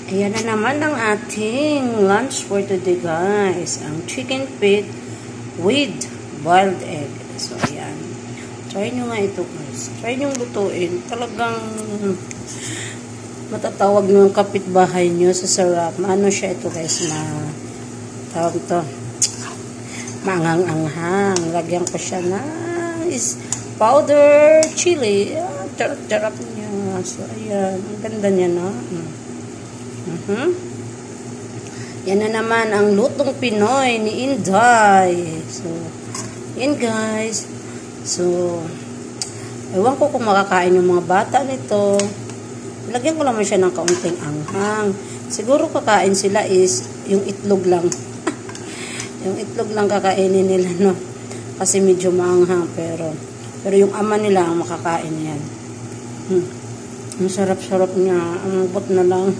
Ayan na naman ang ating lunch for today, guys. Ang chicken feet with boiled egg. So, ayan. Try nyo nga ito, guys. Try nyo lutuin. Talagang matatawag nyo ang kapitbahay nyo sa sarap. Ano siya ito, guys, na tawag ito. Maangang-anghang. Lagyan ko siya na powder chili. Charap-charap niya. So, ayan. Ang ganda niya, no? Yan na naman ang lutong Pinoy ni Inday. So, yan guys. So, ewan ko kung makakain yung mga bata nito. Lagyan ko naman siya ng kaunting anghang. Siguro kakain sila is yung itlog lang. Yung itlog lang kakainin nila, no? Kasi medyo maanghang, pero yung ama nila ang makakain yan. Ang sarap-sarap niya. Ang bot na lang.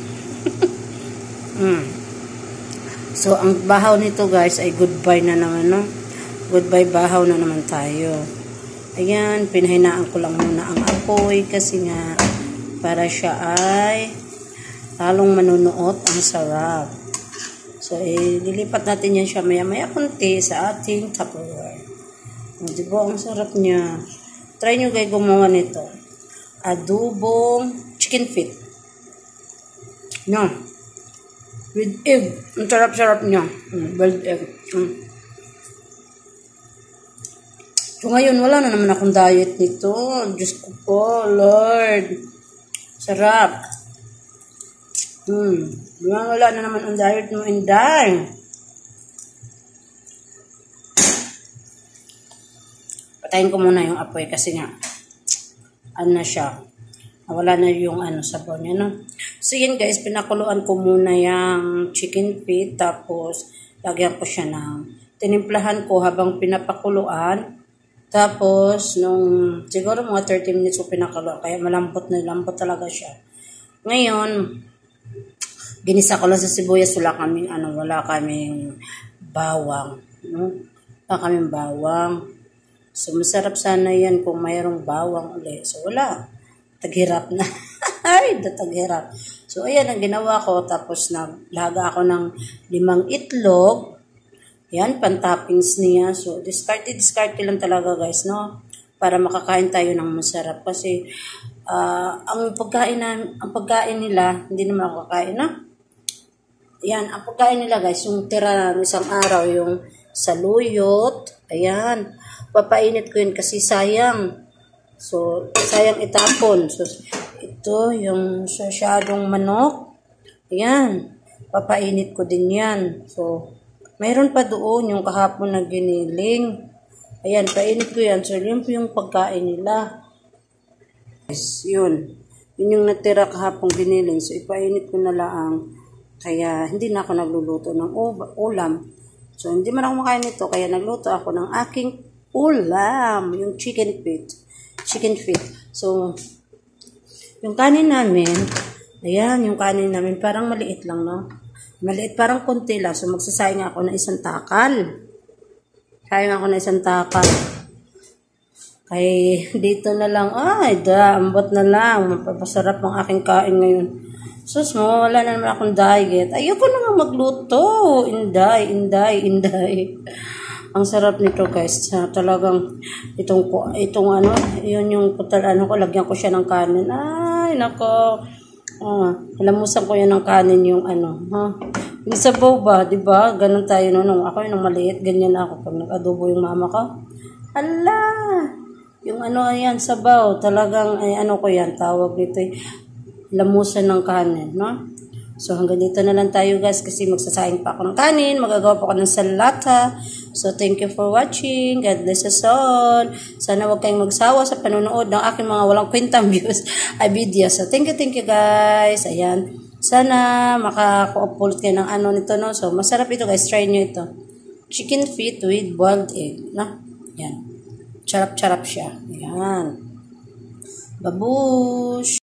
So, ang bahaw nito, guys, ay goodbye na naman, no? Goodbye bahaw na naman tayo. Ayan, pinahinaan ko lang muna ang apoy kasi nga para siya ay talong manunuot. Ang sarap. So, lilipat natin yan siya maya-maya kunti sa ating Tupperware. Diba? Ang sarap niya. Try nyo guys gumawa nito. Adobong chicken feet. No. With egg. Ang sarap-sarap niya. Boiled egg. So, ngayon, wala na naman akong diet nito. Diyos ko po, Lord. Sarap. Wala na naman ang diet mo, Inday. Patayin ko muna yung apoy kasi nga, ano na siya. Wala na yung sabaw niya, no? So, yan guys, pinakuluan ko muna yung chicken feet, tapos lagyan ko siya ng tinimplahan ko habang pinapakuluan. Tapos, siguro mga 30 minutes ko pinakuluan, kaya malambot na lambot talaga siya. Ngayon, ginisa ko lang sa sibuyas, wala kaming bawang, no? Wala kaming bawang. So, masarap sana yan kung mayroong bawang ulit. So, wala. Taghirap na. Ay, taghirap. So, ayan ang ginawa ko. Tapos, naglaga ako ng 5 itlog. Yan, pantoppings niya. So, discarte lang talaga, guys, no? Para makakain tayo ng masarap. Kasi, ang pagkain nila, hindi naman ako kakain, no? Yan, ang pagkain nila, guys, yung tira ng isang araw, yung saluyot. Ayan. Papainit ko yun kasi sayang. So, sayang itapon. So, ito, yung sasyadong manok. Ayan. Papainit ko din yan. So, mayroon pa doon yung kahapon na giniling. Ayan, painit ko yan. So, yun po yung pagkain nila. Yes, yun. Yun yung natira kahapon giniling. So, ipainit ko na lang. Kaya, hindi na ako nagluluto ng ulam. So, hindi man ako makain nito. Kaya, nagluto ako ng aking ulam. Yung chicken feet. So, yung kanin namin, ayan, yung kanin namin, parang maliit lang, no? Maliit, parang konti lang. So, magsasayang ako ng isang takal. Sayang ako ng isang takal. Kaya, dito na lang, ambot na lang. Mapapasarap ang aking kain ngayon. Sus mo, wala na naman akong diet. Ayoko na nga magluto. Inday. Ang sarap nito guys. Talagang yun yung lagyan ko siya ng kanin. Ay, nako. Alamusan ko yan ng kanin yung Yung sabaw ba, di ba? Ganun tayo nung ako yung maliit, ganyan ako pag nag-adobo yung mama ko. Hala! Yung yan, sabaw. Talagang, ko yan, tawag nito lamusan ng kanin, no? So, hanggang dito na lang tayo guys kasi magsasaing pa ako ng kanin. Magagawa pa ako ng salata. So, thank you for watching. God bless us all. Sana huwag kayong magsawa sa panonood ng aking mga walang kwentang videos. So, thank you guys. Ayan. Sana makaku-upload kayo ng nito, no? So, masarap ito guys. Try nyo ito. Chicken feet with boiled egg, no? Yan. Charap-charap siya. Ayan. Babush!